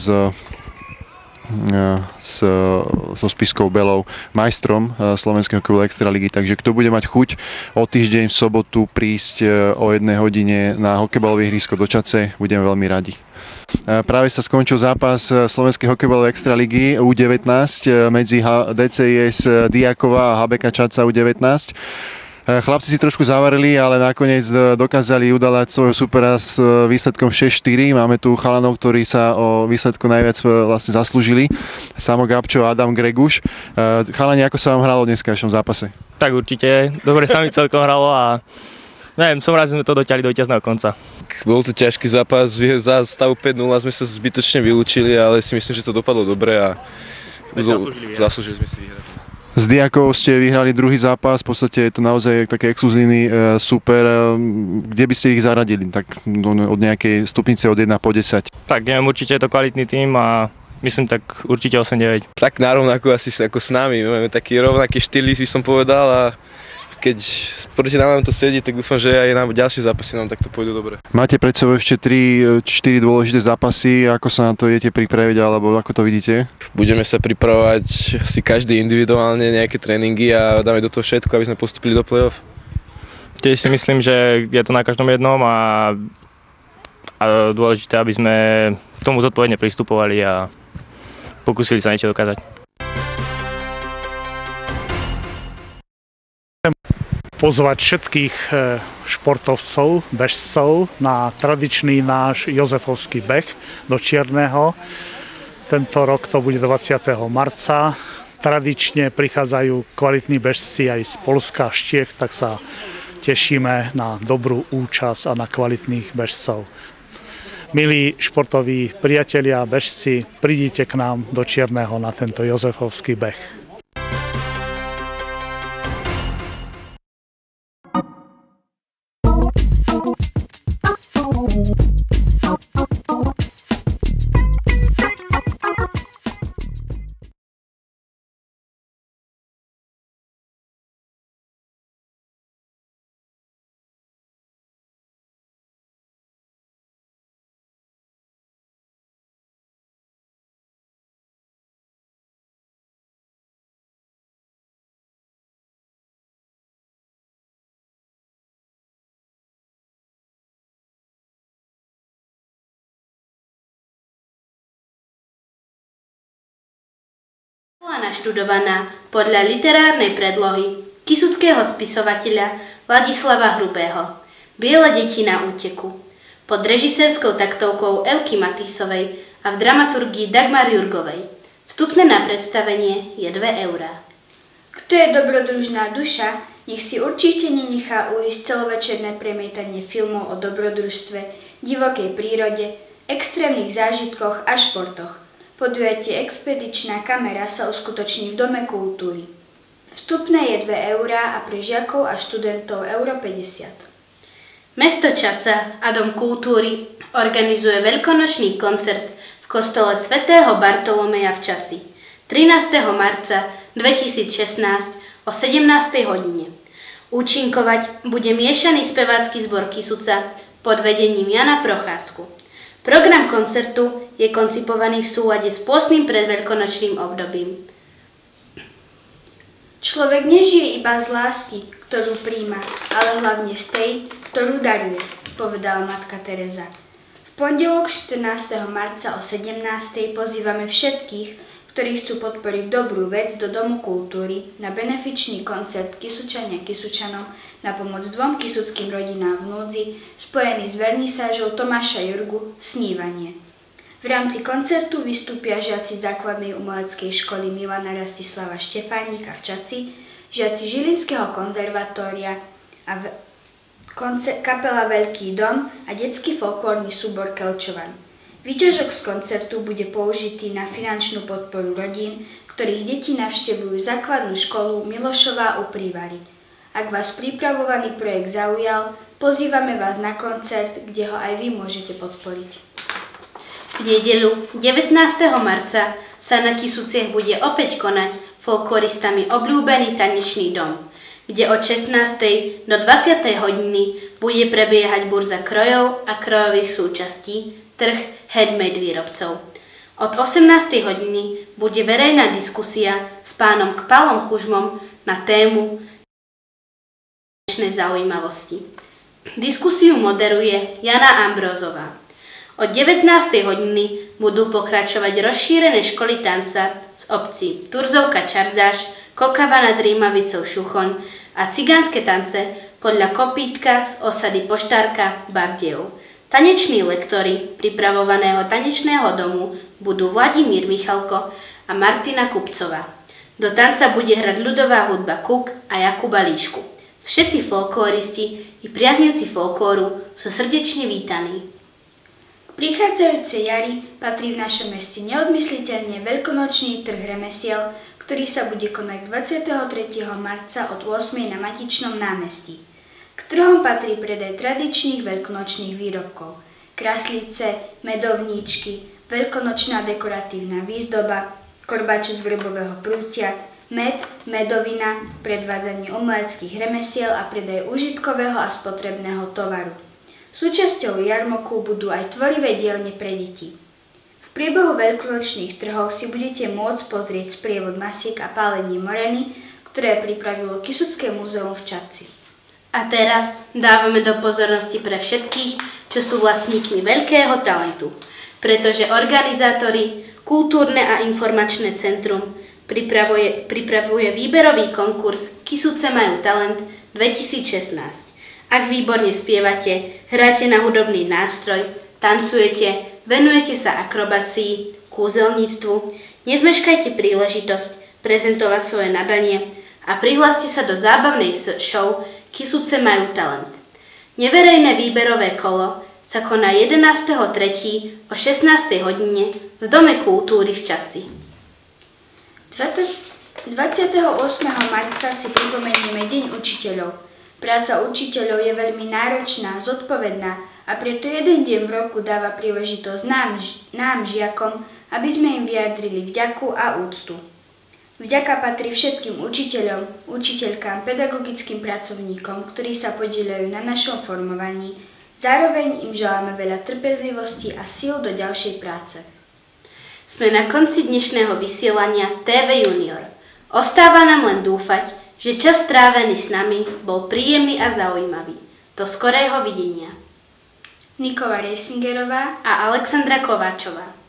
Speaker 3: so Spiskou Belou, majstrom Slovenskej hokejovej extraligy. Takže kto bude mať chuť o týždeň v sobotu prísť o 1 hodine na hokejbalové ihrisko do Čace, budeme veľmi radi. Práve sa skončil zápas Slovenskej hokejbalovej extraligy U19 medzi DCIS Diakova a HBK Čaca U19. Chlapci si trošku zavarili, ale nakoniec dokázali udalať svojho supera s výsledkom 6-4. Máme tu chalanov, ktorí sa o výsledku najviac vlastne zaslúžili. Samo Gabčo a Adam Greguš. Chalani, ako sa vám hralo v dneskajšom zápase?
Speaker 6: Tak určite. Dobre sa mi celkom hralo a neviem, som rád, že sme to dotiahli do víťazného konca.
Speaker 7: Bol to ťažký zápas, za stavu 5-0 sme sa zbytočne vylúčili, ale si myslím, že to dopadlo dobre a zaslúžili sme si vyhrať.
Speaker 3: S Diakou ste vyhrali druhý zápas, v podstate je to naozaj taký exkluzívny super. Kde by ste ich zaradili? Tak od nejakej stupnice od 1 po 10?
Speaker 6: Tak neviem, určite je to kvalitný tím a myslím tak určite 8-9.
Speaker 7: Tak narovnako asi ako s nami, máme taký rovnaký štýl, by som povedal a keď proti nám to sedí, tak dúfam, že aj na ďalšie zápasy nám takto pôjdu dobre.
Speaker 3: Máte pred sebou ešte 3-4 dôležité zápasy, ako sa na to idete pripraviť, alebo ako to vidíte?
Speaker 7: Budeme sa pripravovať si každý individuálne nejaké tréningy a dáme do toho všetko, aby sme postupili do play-off.
Speaker 6: Tiež si myslím, že je to na každom jednom a dôležité, aby sme k tomu zodpovedne pristupovali a pokúsili sa niečo dokázať.
Speaker 8: Pozvať všetkých športovcov, bežcov na tradičný náš Jozefovský beh do Čierneho. Tento rok to bude 20. marca. Tradične prichádzajú kvalitní bežci aj z Poľska, z Čiech, tak sa tešíme na dobrú účasť a na kvalitných bežcov. Milí športoví priatelia, bežci, prídite k nám do Čierneho na tento Jozefovský beh.
Speaker 9: Naštudovaná podľa literárnej predlohy kysuckého spisovateľa Ladislava Hrubého Biele deti na úteku pod režisérskou taktovkou Evky Matýsovej a v dramaturgii Dagmar Jurgovej. Vstupné na predstavenie je 2 eurá.
Speaker 27: Kto je dobrodružná duša, nech si určite nenechá ujsť celovečerné premietanie filmov o dobrodružstve, divokej prírode, extrémnych zážitkoch a športoch. Podujatie Expedičná kamera sa uskutoční v Dome kultúry. Vstupné je 2 eurá a pre žiakov a študentov euro 50.
Speaker 9: Mesto Čaca a Dom kultúry organizuje veľkonočný koncert v kostole svätého Bartolomeja v Čaci 13. marca 2016 o 17. hodine. Účinkovať bude miešaný spevácky zbor Kysuca pod vedením Jana Procházku. Program koncertu je koncipovaný v súlade s pôstnym predveľkonočným obdobím.
Speaker 27: Človek nežije iba z lásky, ktorú príjma, ale hlavne z tej, ktorú daruje, povedala matka Teresa. V pondelok 14. marca o 17. pozývame všetkých, ktorí chcú podporiť dobrú vec do Domu kultúry na benefičný koncert Kysučania Kysučanom na pomoc 2 kysuckým rodinám v núdzi spojený s vernisážou Tomáša Jurgu Snívanie. V rámci koncertu vystúpia žiaci základnej umeleckej školy Milana Rastislava Štefánika v Čaci, žiaci Žilinského konzervatória a kapela Veľký dom a detský folklórny súbor Kelčovan. Výťažok z koncertu bude použitý na finančnú podporu rodín, ktorých deti navštevujú základnú školu Milošová u Prívary. Ak vás pripravovaný projekt zaujal, pozývame vás na koncert, kde ho aj vy môžete podporiť.
Speaker 9: V nedeľu 19. marca sa na Kysuciach bude opäť konať folkloristami obľúbený tanečný dom, kde od 16. do 20. hodiny bude prebiehať burza krojov a krojových súčastí, trh handmade výrobcov. Od 18. hodiny bude verejná diskusia s pánom Kpalom Kužmom na tému zaujímavosti. Diskusiu moderuje Jana Ambrózová. Od 19. hodiny budú pokračovať rozšírené školy tanca z obcí Turzovka Čardáš, Kokava nad Rímavicou Šuchoň a cigánske tance podľa kopítka z osady Poštárka Bardejov. Taneční lektori pripravovaného tanečného domu budú Vladimír Michalko a Martina Kupcová. Do tanca bude hrať ľudová hudba Kuk a Jakuba Líšku. Všetci folkloristi i priaznivci folklóru sú srdečne vítaní.
Speaker 27: K prichádzajúcej jari patrí v našom meste neodmysliteľne veľkonočný trh remesiel, ktorý sa bude konať 23. marca od 8. na Matičnom námestí. K trhom patrí predaj tradičných veľkonočných výrobkov, kraslice, medovníčky, veľkonočná dekoratívna výzdoba, korbače z vrbového prútia, med, medovina, predvádzanie umeleckých remesiel a predaj užitkového a spotrebného tovaru. Súčasťou jarmoku budú aj tvorivé dielne pre deti. V priebehu veľkonočných trhov si budete môcť pozrieť sprievod masiek a pálenie moreny, ktoré pripravilo Kysucké múzeum v Čadci.
Speaker 9: A teraz dávame do pozornosti pre všetkých, čo sú vlastníkmi veľkého talentu, pretože organizátori Kultúrne a informačné centrum pripravuje výberový konkurs Kysuce majú talent 2016. Ak výborne spievate, hráte na hudobný nástroj, tancujete, venujete sa akrobácii, kúzelníctvu, nezmeškajte príležitosť prezentovať svoje nadanie a prihláste sa do zábavnej show Kysuce majú talent. Neverejné výberové kolo sa koná 11.3. o 16. hodine v Dome kultúry v Čadci.
Speaker 27: 28. marca si pripomenieme Deň učiteľov. Práca učiteľov je veľmi náročná, zodpovedná a preto jeden deň v roku dáva príležitosť nám žiakom, aby sme im vyjadrili vďaku a úctu. Vďaka patrí všetkým učiteľom, učiteľkám, pedagogickým pracovníkom, ktorí sa podieľajú na našom formovaní. Zároveň im želáme veľa trpezlivosti a síl do ďalšej práce.
Speaker 9: Sme na konci dnešného vysielania TV Junior. Ostáva nám len dúfať, že čas strávený s nami bol príjemný a zaujímavý. Do skorého videnia.
Speaker 27: Nikola Reisingerová
Speaker 9: a Alexandra Kováčová.